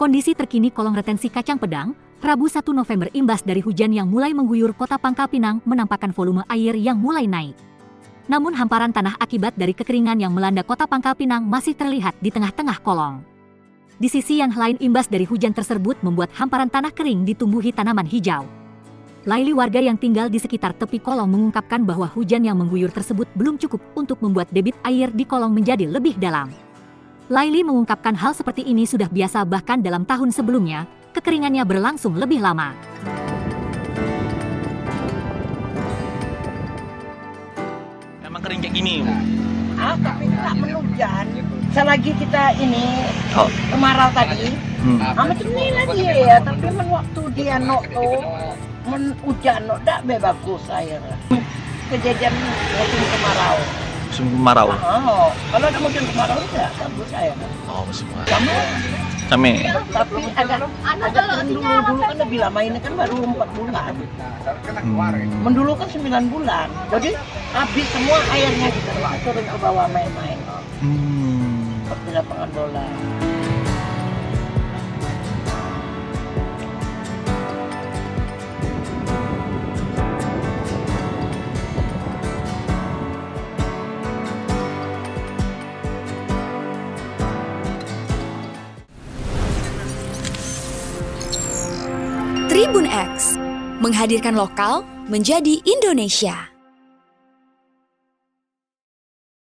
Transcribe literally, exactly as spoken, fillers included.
Kondisi terkini kolong retensi Kacang Pedang, Rabu satu November imbas dari hujan yang mulai mengguyur kota Pangkal Pinang menampakkan volume air yang mulai naik. Namun hamparan tanah akibat dari kekeringan yang melanda kota Pangkal Pinang masih terlihat di tengah-tengah kolong. Di sisi yang lain imbas dari hujan tersebut membuat hamparan tanah kering ditumbuhi tanaman hijau. Laili, warga yang tinggal di sekitar tepi kolong, mengungkapkan bahwa hujan yang mengguyur tersebut belum cukup untuk membuat debit air di kolong menjadi lebih dalam. Laili mengungkapkan hal seperti ini sudah biasa, bahkan dalam tahun sebelumnya, kekeringannya berlangsung lebih lama. Emang kering kayak gini, Bu? Ah, tapi tak menujan. Selagi kita ini oh. kemarau tadi, hmm. ah, macam ni lagi ya. Tapi men waktu dia nok tu, men hujan nok tak be bagus air. Kejadian musim kemarau. Musim kemarau. Oh, kalau ada musim kemarau tidak bagus air. Oh, musim kemarau. Sama. Sama. Tapi agak agak dulu dulu kan lebih lama, ini kan baru empat bulan. Hmm. Mendulu kan sembilan bulan. Jadi habis semua airnya kita turun ke bawah main-main. Hmm. Seperti lapangan bola. Tribun X menghadirkan lokal menjadi Indonesia.